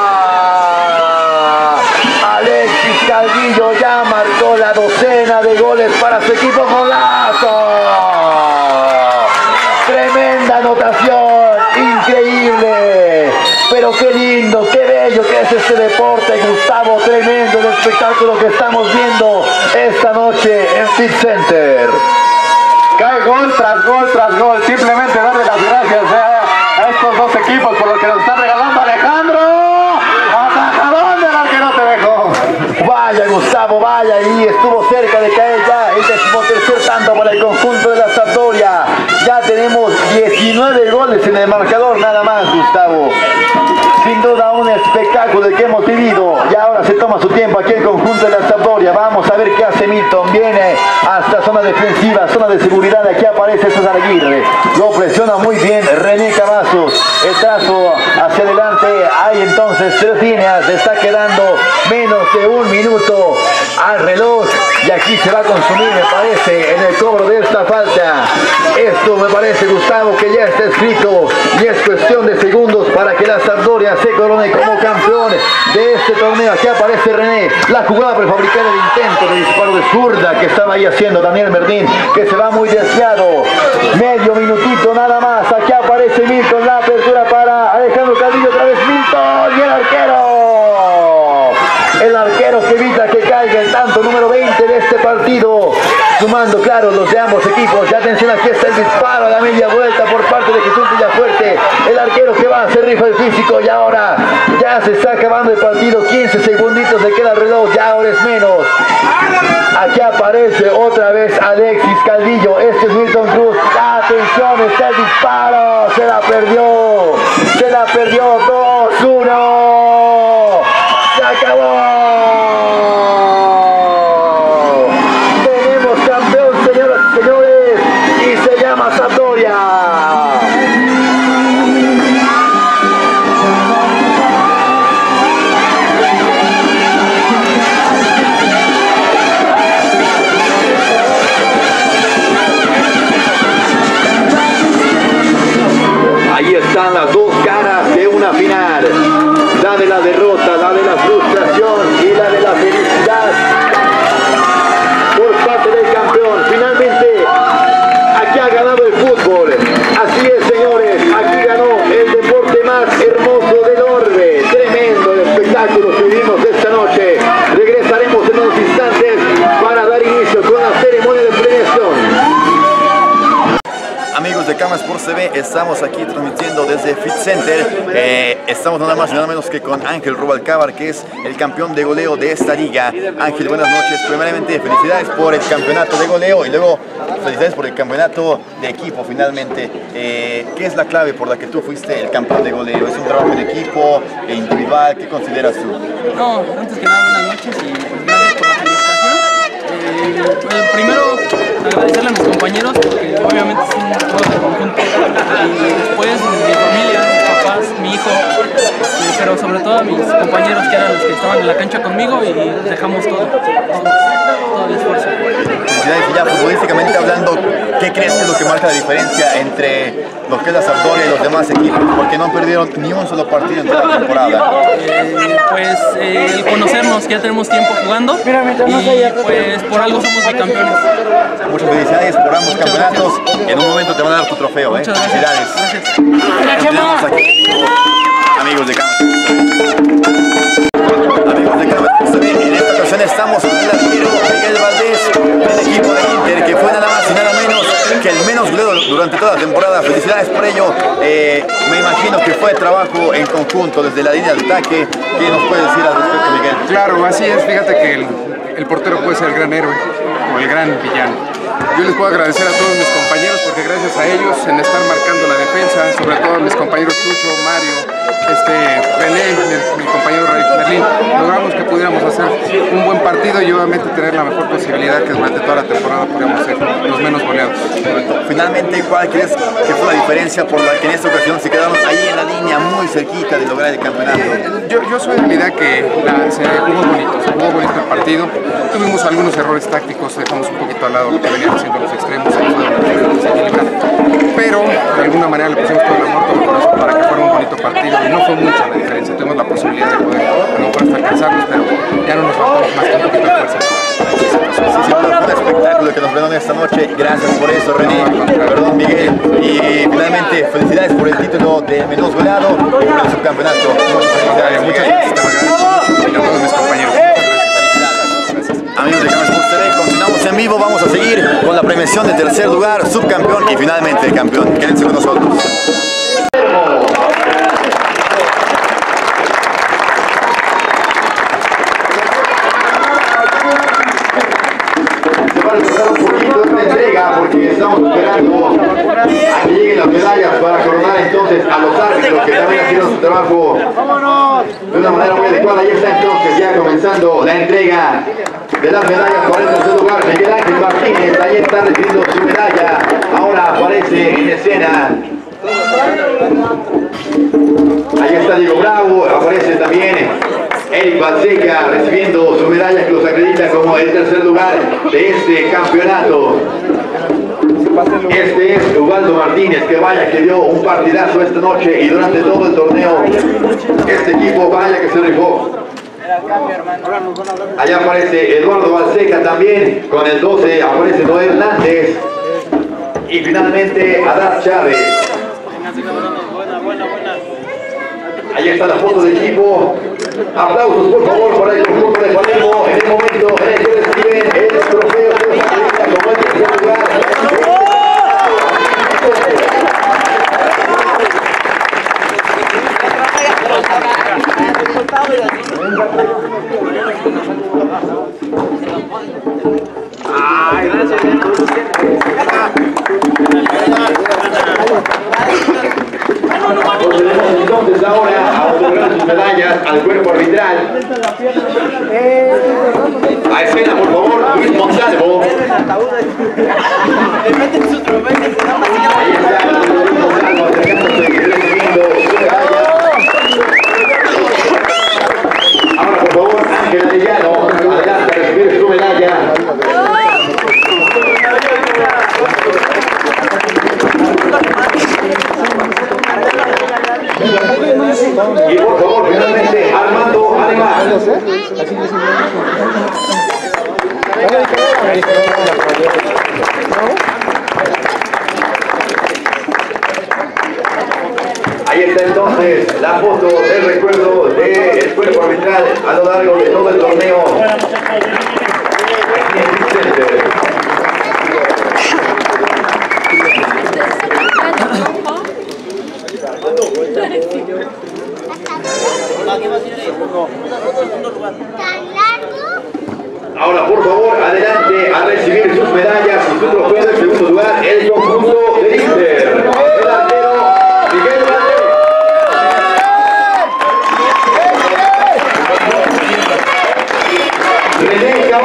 Alexis Calvillo ya marcó la docena de goles para su equipo. ¡Golazo! Tremenda anotación, increíble. Pero qué lindo, qué bello que es este deporte, Gustavo. Tremendo el espectáculo que estamos viendo esta noche en Fit Center. Cae gol tras gol tras gol. Simplemente darle las gracias a estos dos equipos por lo que nos están regalando. Alejandro, atajadón del arquero te dejó. Vaya, Gustavo, vaya, y estuvo cerca de caer ya el 13º tanto para el conjunto de la Sampdoria. Ya tenemos 19 goles en el marcador, nada más, Gustavo. Sin duda un espectáculo el que hemos vivido. Y ahora se toma su tiempo aquí el conjunto de la Sampdoria. Vamos a ver qué hace Milton. Viene hasta zona defensiva, zona de seguridad. Aquí aparece César Aguirre. Lo presiona muy bien René Cavazos. El trazo hacia adelante. Hay entonces 3 líneas. Está quedando menos de 1 minuto al reloj. Y aquí se va a consumir, me parece, en el cobro de esta falta. Esto me parece, Gustavo, que ya está escrito. Y es cuestión de segundos para que la Sampdoria se corone como campeón de este torneo. Aquí aparece René, la jugada prefabricada, el intento de disparo de zurda que estaba ahí haciendo Daniel Merdín, que se va muy desviado. Medio minutito nada más. Aquí aparece Milton, la apertura para Alejandro Calvillo, otra vez Milton y el arquero. El arquero que evita que caiga el tanto número 20 de este partido. Sumando, claro, los de ambos equipos. Ya atención, aquí está el disparo a la media vuelta por parte de Jesús Villafuerte. El arquero que va a hacer rifa el físico. Y ahora ya se está acabando el partido. 15 segunditos le queda el reloj. Ya ahora es menos. Aquí aparece otra vez Alexis Calvillo. Este es Milton Cruz. Atención, está el disparo. Se la perdió. Se la perdió. 2-1. Se acabó. Tenemos campeón, señoras y señores, y se llama Sampdoria. Ahí están las dos caras de una final. La de la derrota, la de la frustración y la de la felicidad por parte del campeón. Finalmente, aquí ha ganado el fútbol. Así es, señores, aquí ganó el deporte más hermoso del orbe. Tremendo el espectáculo que vimos esta noche. Regresaremos en unos instantes para dar inicio con la ceremonia de premiación. Amigos de Cama Sports TV, estamos aquí transmitiendo desde Fit Center. Estamos nada más y nada menos que con Ángel Rubalcaba, que es el campeón de goleo de esta liga. Ángel, buenas noches. Primeramente, felicidades por el campeonato de goleo y luego felicidades por el campeonato de equipo finalmente. ¿Qué es la clave por la que tú fuiste el campeón de goleo? ¿Es un trabajo en equipo, individual? ¿Qué consideras tú? No, antes que nada, buenas noches y pues, gracias por la felicitación. Primero, agradecerle a mis compañeros porque obviamente es un juego de conjunto. Y después mi familia, mis papás, mi hijo, pero sobre todo a mis compañeros que eran los que estaban en la cancha conmigo y dejamos todo el esfuerzo. Felicidades. Y ya futbolísticamente hablando, ¿qué crees que es lo que marca la diferencia entre lo que es la Sampdoria y los demás equipos? Porque no perdieron ni un solo partido en toda la temporada. Pues el conocernos, ya tenemos tiempo jugando y pues por algo somos bicampeones. Muchas felicidades por ambos campeonatos. En un momento te van a dar tu trofeo. Muchas gracias. Felicidades. Gracias. Tenemos aquí, amigos de Cama Sports TV. Amigos de Cama Sports TV, en esta ocasión estamos con el arquero Miguel Valdés del equipo de Inter, que fue nada más y nada menos que el menos goleado durante toda la temporada. Felicidades por ello. Me imagino que fue trabajo en conjunto desde la línea de ataque. ¿Qué nos puede decir al respecto, Miguel? Claro, así es. Fíjate que el portero puede ser el gran héroe o el gran villano. Yo les puedo agradecer a todos mis compañeros porque gracias a ellos en estar marcando la defensa, sobre todo a mis compañeros Chucho, Mario, René, mi compañero Merlín, logramos que pudiéramos hacer un buen partido y obviamente tener la mejor posibilidad que durante toda la temporada pudiéramos ser los menos goleados. Finalmente, ¿cuál crees que fue la diferencia por la que en esta ocasión se quedaron ahí en la línea muy cerquita de lograr el campeonato? Yo soy de la idea que se jugó bonito el partido. Tuvimos algunos errores tácticos, dejamos un poquito al lado lo que venían haciendo los extremos, pero de alguna manera le pusimos todo el amor, todo el corazón para que fuera un bonito partido y no fue mucha la diferencia. Tuvimos la posibilidad de poder a lo mejor hasta alcanzarlos, pero ya no nos faltamos más que un poquito de fuerza. Sí, fue un espectáculo que nos brindó esta noche. Gracias por eso, René. Perdón, Miguel. Y finalmente, felicidades por el título de menos goleado y por el subcampeonato. Muchas gracias. Y a todos mis compañeros. Amigos de Canal Sports TV, continuamos en vivo, vamos a seguir con la premiación de tercer lugar, subcampeón y finalmente campeón. Quédense con nosotros. Se va a empezar un poquito esta entrega porque estamos esperando a que lleguen las medallas para coronar entonces a los árbitros que también hicieron su trabajo de una manera muy adecuada. Ahí está entonces ya comenzando la entrega de las medallas para el tercer lugar. Miguel Ángel Martínez, ahí está recibiendo su medalla. Ahora aparece en escena. Ahí está Diego Bravo, aparece también Eric Balseca recibiendo su medalla que los acredita como el tercer lugar de este campeonato. Este es Ubaldo Martínez, que vaya que dio un partidazo esta noche y durante todo el torneo este equipo vaya que se rifó. Allá aparece Eduardo Balseca también, con el 12 aparece Noel Hernández y finalmente Adán Chávez. Ahí está la foto del equipo. Aplausos por favor para el conjunto de Palermo en el momento en el que reciben el trofeo de la como el tercer lugar. Procedemos entonces ahora a otorgar sus medallas al cuerpo arbitral. A escena, por favor, Luis Montalvo. Ahí está Luis Montalvo acercándose y recibiendo su medalla. Ahora, por favor, Ángel Arellano, adelante a recibir su medalla. Y por favor, finalmente, Armando Alemán. Ahí está entonces la foto del recuerdo del cuerpo arbitral a lo largo de todo el torneo. Aquí en Vicente. Ahora, por favor, adelante a recibir sus medallas y su trofeo del segundo lugar, el conjunto de Inter. El arquero Miguel Valdés. René Cabal.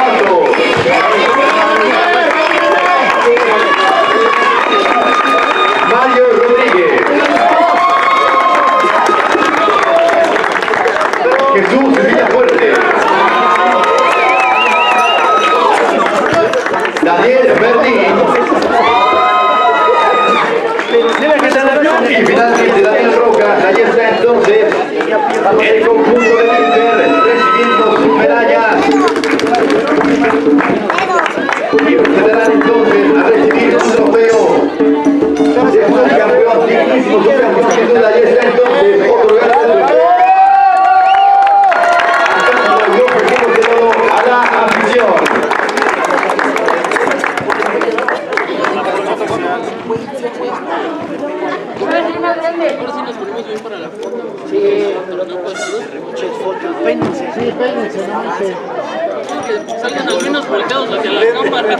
Ahora sí nos ponemos bien para la foto. Sí, muchas fotos. Pénense. Sí, pénense, no sé. Que salgan al menos volteados hacia la cámara.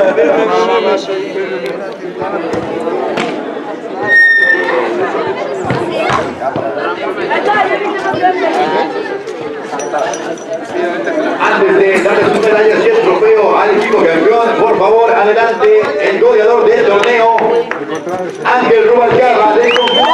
Antes de darle sus medallas y el trofeo al equipo campeón, por favor, adelante el goleador del torneo, Ángel Rubalcaba, del conjunto.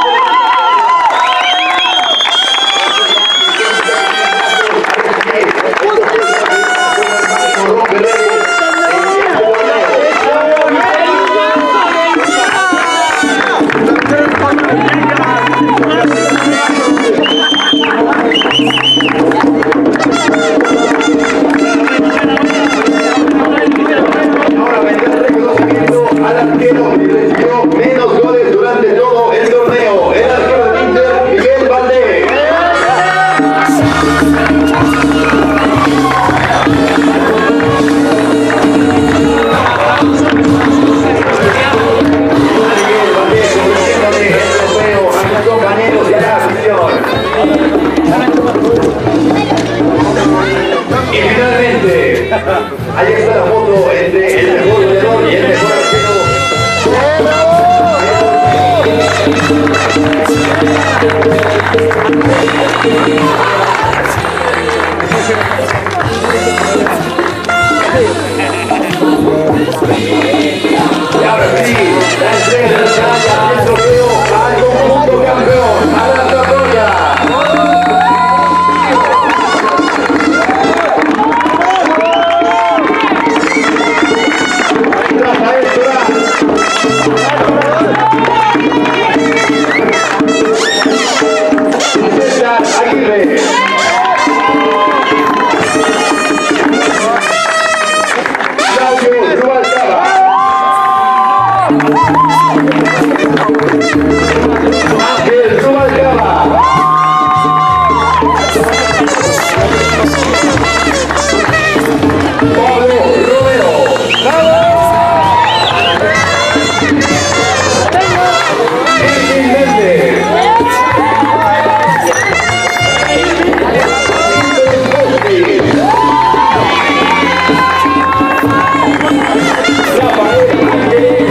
Ahora vendrá el reconocimiento al arquero que recibió menos goles durante todo el torneo, el arquero de Inter, Miguel Valdés. Compañeros de la afición. Y finalmente, ahí está la foto entre el mejor goleador y el mejor arquero. Y ahora sí, la entrega de la medalla y el trofeo al conjunto campeón, a la Sampdoria. Rafael Durán. César Aguirre. Claudio Rubalcaba. Ángel Rubalcaba. Pablo Romero. Elvin Méndez. Rafael Ángeles.